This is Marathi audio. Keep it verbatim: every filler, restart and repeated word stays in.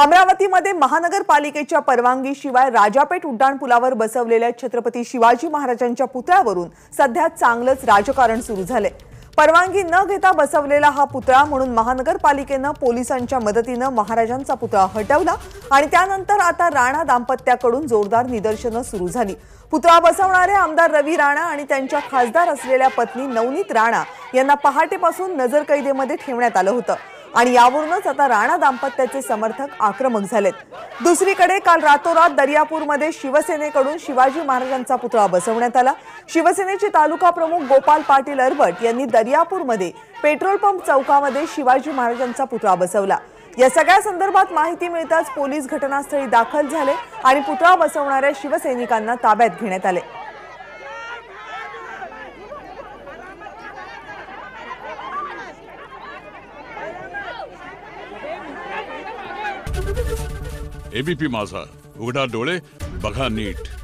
अमरावतीमध्ये महानगरपालिकेच्या परवानगीशिवाय राजापेठ उड्डाणपुलावर बसवलेल्या छत्रपती शिवाजी महाराजांच्या पुतळ्यावरून सध्या चांगलंच राजकारण सुरू झाले। परवानगी न घेता बसवलेला हा पुतळा म्हणून महानगरपालिकेने पोलिसांच्या मदतीने महाराजांचा पुतळा हटवला आणि त्यानंतर आता राणा दाम्पत्याकडून जोरदार निदर्शनं सुरू झाली। पुतळा बसवणारे आमदार रवी राणा आणि त्यांच्या खासदार असलेल्या पत्नी नवनीत राणा यांना पहाटेपासून नजरकैदेमध्ये ठेवण्यात आलं होतं आणि यावरूनच आता राणा दाम्पत्याचे समर्थक आक्रमक झालेत। दुसरीकडे काल रातोरात दर्यापूरमध्ये शिवसेनेकडून शिवाजी महाराजांचा पुतळा बसवण्यात आला। शिवसेनेचे तालुका प्रमुख गोपाल पाटील अरबट यांनी दर्यापूरमध्ये पेट्रोल पंप चौकामध्ये शिवाजी महाराजांचा पुतळा बसवला। या सगळ्या संदर्भात माहिती मिळताच पोलीस घटनास्थळी दाखल झाले आणि पुतळा बसवणाऱ्या शिवसैनिकांना ताब्यात घेण्यात आले। एबीपी माझा, उघडा डोळे बघा नीट।